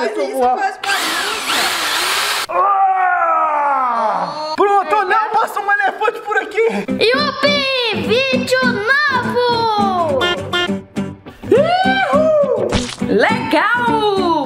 Faz começou a isso, voar. faz bagunça. Pronto, não, passou um elefante por aqui. Yupi! Vídeo novo! Legal!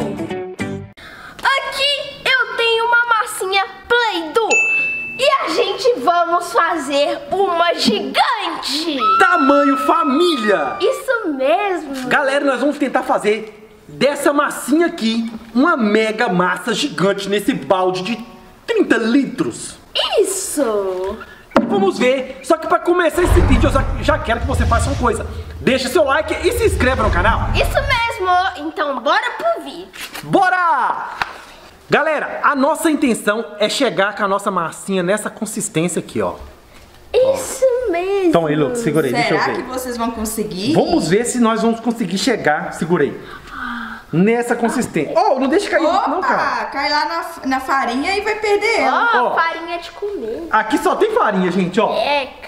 Aqui eu tenho uma massinha Play-Doh e a gente vamos fazer uma gigante! Tamanho família. Isso mesmo! Galera, nós vamos tentar fazer dessa massinha aqui uma mega massa gigante nesse balde de 30 litros. Isso! Vamos ver, só que para começar esse vídeo eu já quero que você faça uma coisa. Deixa seu like e se inscreva no canal. Isso mesmo! Então bora pro vídeo! Bora! Galera, a nossa intenção é chegar com a nossa massinha nessa consistência aqui, ó. Isso mesmo! Então aí, Lucas, segura aí, deixa eu Será ver. que vocês vão conseguir? Vamos ver se nós vamos conseguir chegar, segurei, nessa consistência. Oh, não deixa cair não, cara. Opa, cai lá na farinha e vai perder ela. Ó, Ó. farinha de comer. Aqui só tem farinha, gente, ó. Eca.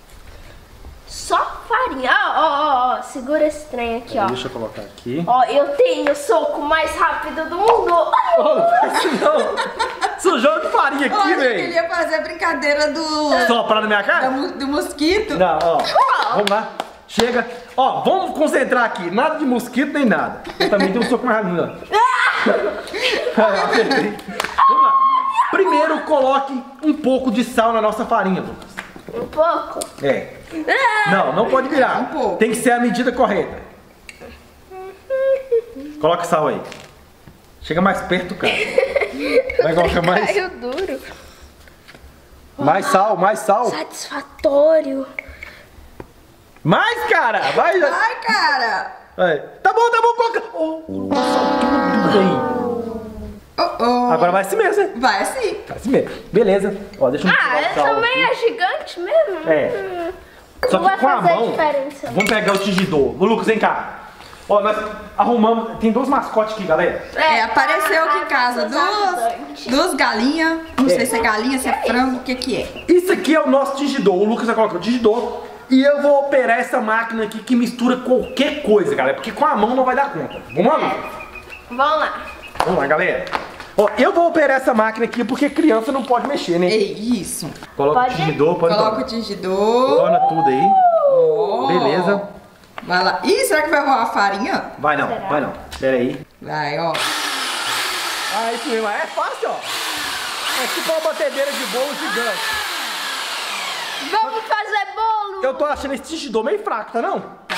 Só farinha. Ó, segura esse trem aqui, ó. Deixa eu colocar aqui. Ó, eu tenho o soco mais rápido do mundo. Oh, não faz isso não. Sujou de farinha aqui, Olha, ele velho. ia fazer a brincadeira Soprar na minha cara? do mosquito. Não, ó. Vamos lá. Chega. Ó, vamos concentrar aqui. Nada de mosquito nem nada. Eu também tenho um soco mais rápido. Vamos lá. Primeiro, coloque um pouco de sal na nossa farinha, Lucas. Um pouco. É. Não pode virar. Um pouco. Tem que ser a medida correta. Coloca sal aí. Chega mais perto, cara. Vai colocar mais. Caiu duro. Mais sal, mais sal. Satisfatório. Mais, cara. Vai. Ai, cara. Vai. Tá bom, coloca. Oh, sal tudo bem. Agora vai assim mesmo, hein? Vai sim. Vai assim mesmo. Beleza. Ó, deixa eu tirar o Essa sal também aqui. é gigante mesmo? É. Só Não vai que com a fazer mão. diferença. Vamos pegar o tingidor. Ô, Lucas, vem cá. Ó, nós arrumamos. Tem dois mascotes aqui, galera. Apareceu aqui em casa duas galinhas. Não sei se é galinha, se é frango, o que é. Isso aqui é o nosso tingidor. O Lucas vai colocar o tingidor. E eu vou operar essa máquina aqui que mistura qualquer coisa, galera. Porque com a mão não vai dar conta. Vamos lá, Lucas? Vamos lá. Vamos lá, galera. Ó, eu vou operar essa máquina aqui porque criança não pode mexer, né? Ei, isso. Coloca Pode? o tingidor, pode Coloca o tornar. tingidor. Torna tudo aí. Ó. Beleza. Vai lá. Ih, será que vai voar a farinha? Vai não, Será? vai não. Pera aí. Vai, ó. Ah, isso mesmo. É fácil, ó. É tipo uma batedeira de bolo gigante. Vamos fazer bolo. Eu tô achando esse tingidor meio fraco, tá não? Tá.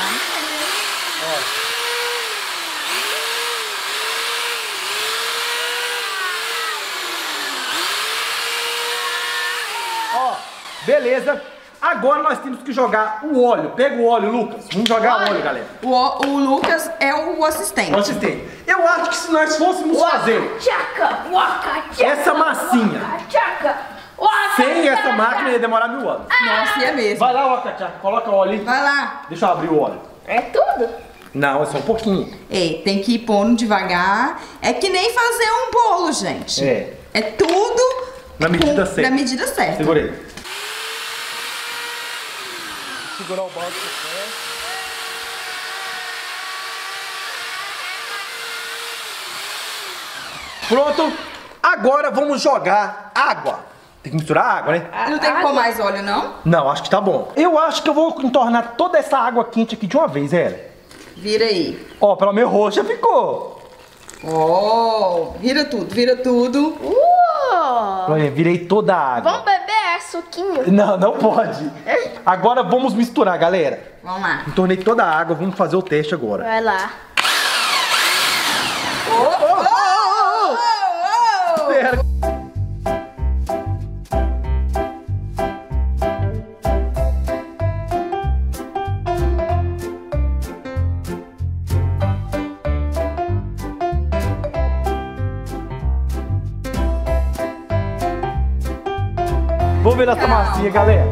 Ó, beleza. Agora nós temos que jogar o óleo. Pega o óleo, Lucas. Vamos jogar o óleo, galera. O Lucas é o assistente. O assistente. Eu acho que se nós fôssemos fazer Tchaca, waka, tchaca, essa massinha waka, tchaca, waka, sem essa tchaca. máquina ia demorar 1000 anos. Nossa, e é mesmo. Vai lá, ó, Katia, coloca o óleo aí. Vai lá. Deixa eu abrir o óleo. É tudo? Não, é só um pouquinho. É, tem que ir pondo devagar. É que nem fazer um bolo, gente. É. É tudo Na medida certa. Na medida certa. Segura aí. Segurar o balde. Pronto. Agora vamos jogar água. Tem que misturar água, né? Não tem que pôr mais óleo, não? Não, acho que tá bom. Eu acho que eu vou entornar toda essa água quente aqui de uma vez, Ela. Vira aí. Ó, pelo menos roxa ficou. Ó, vira tudo, vira tudo. Olha, virei toda a água. Vamos beber suquinho? Não, não pode. Agora vamos misturar, galera. Vamos lá. Entornei toda a água, vamos fazer o teste agora. Vai lá. Pera. Vamos ver essa massinha, galera.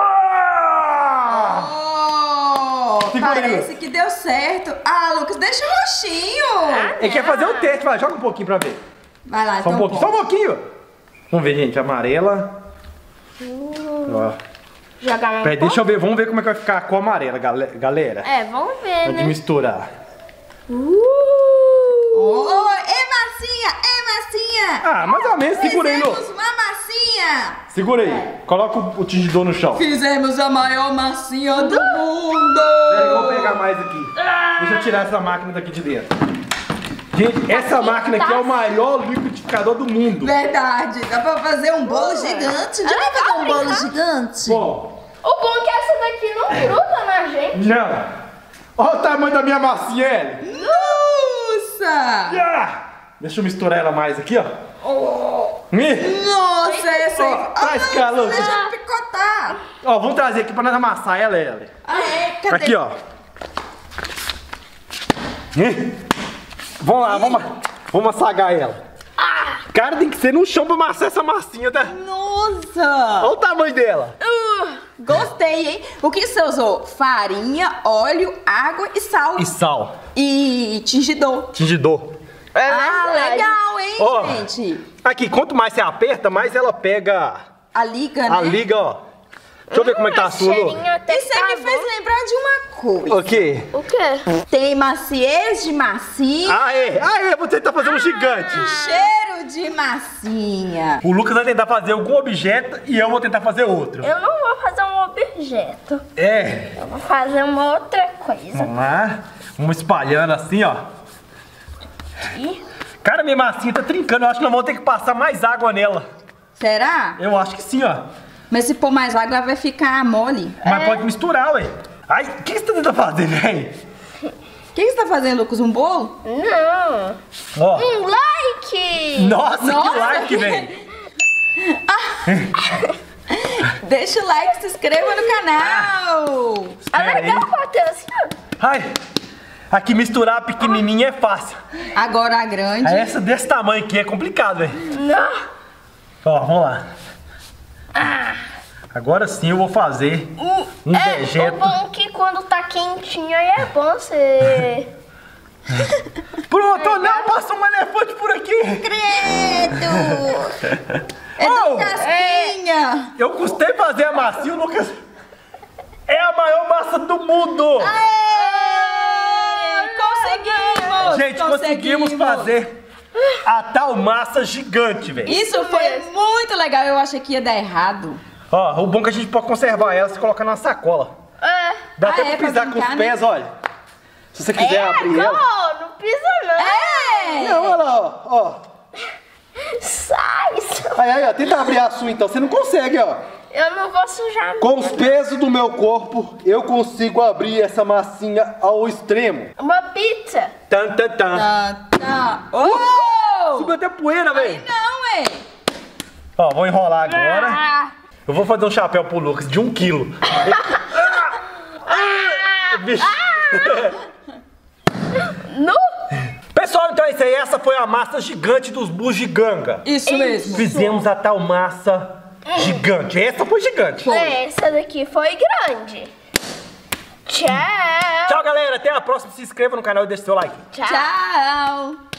Segura aí. Parece que deu certo. Ah, Lucas, deixa o roxinho. Ele quer fazer o teste, vai, joga um pouquinho pra ver. Vai lá, Só então. um pouquinho, só um pouquinho. Vamos ver, gente, amarela. Ó. Jogar mais Peraí, deixa eu ver, vamos ver como é que vai ficar a cor amarela, galera. É, vamos ver, Antes de né? misturar. Ô, ei, massinha! Ah, mais ou menos. Segura aí, Fizemos Lu. uma massinha! Segura aí. Coloca o tingidor no chão. Fizemos a maior massinha do mundo! Pera aí, eu vou pegar mais aqui. Deixa eu tirar essa máquina daqui de dentro. Gente, essa máquina aqui é o maior liquidificador do mundo. Verdade, dá pra fazer um bolo gigante. Já vai fazer um bolo gigante? Bom, O bom é que essa daqui não gruda na gente. não. Olha o tamanho da minha massinha, Ellie. Nossa! Ah, deixa eu misturar ela mais aqui, ó. Nossa, essa aí. Ó, traz cá, Lu. Deixa eu picotar. Ó, vamos trazer aqui pra nós amassar ela, Ellie. Cadê? Aqui, ó. Vamos lá, vamos assagar ela. Cara, tem que ser no chão pra amassar essa massinha, tá? Nossa! Olha o tamanho dela. Gostei, hein? O que você usou? Farinha, óleo, água e sal. E sal. E tingidor. Tingidor. Legal, hein, Ó. gente? Aqui, quanto mais você aperta, mais ela pega A liga, né? a liga, ó. Deixa eu ver como é que tá a sua, Lu. Cheirinho até E você tá me bom. fez lembrar de uma coisa. O quê? O quê? Tem maciez de massinha, Aê, você tá fazendo um gigante. cheiro de massinha. O Lucas vai tentar fazer algum objeto e eu vou tentar fazer outro. Eu não vou fazer um objeto. É. Eu vou fazer uma outra coisa. Vamos lá. Vamos espalhando assim, ó. Aqui. Cara, minha massinha tá trincando. Eu acho que nós vamos ter que passar mais água nela. Será? Eu acho que sim, ó. Mas se pôr mais água, ela vai ficar mole. Mas pode misturar, ué. Ai, o que você tá tentando fazer, velho? O que você tá fazendo, Lucas? Um bolo? Não. Ó. Um like! Nossa, Nossa, que like, que- velho. Deixa o like, se inscreva no canal. É Pera aí. legal bater assim, ó. Ai, aqui misturar a pequenininha é fácil. Agora a grande. Essa desse tamanho aqui é complicado, velho. Não. Ó, vamos lá. Agora sim eu vou fazer um O dejeto. bom é que quando tá quentinho aí é bom você... Pronto, não, passou um elefante por aqui. Credo! É Oh, do casquinha! Eu custei fazer a massinha, Lucas. É a maior massa do mundo. Aê! Conseguimos! Gente, conseguimos fazer a tal massa gigante, velho. Isso foi muito legal, eu achei que ia dar errado. Ó, o bom é que a gente pode conservar ela se colocar na sacola. É. Dá Ah, até é, pra pisar pra com os brincar, pés, olha. Se você quiser abrir ela. Não pisa não. É! Não, olha lá, ó. Sai. Aí, ó, tenta abrir a sua então. Você não consegue, ó. Eu não vou sujar. Com os pesos do meu corpo, eu consigo abrir essa massinha ao extremo. Uma pizza. Tan, tan, tan. Tá. Oh! Subiu até poeira, velho. Não, é. Ó, vou enrolar agora. Ah. Eu vou fazer um chapéu pro Lucas de 1 quilo. Bicho. No? Pessoal, então é isso aí. Essa foi a massa gigante dos bugiganga. Isso mesmo. Fizemos a tal massa gigante. Essa foi gigante. Essa daqui foi grande. Tchau. Tchau, galera. Até a próxima. Se inscreva no canal e deixe seu like. Tchau. Tchau!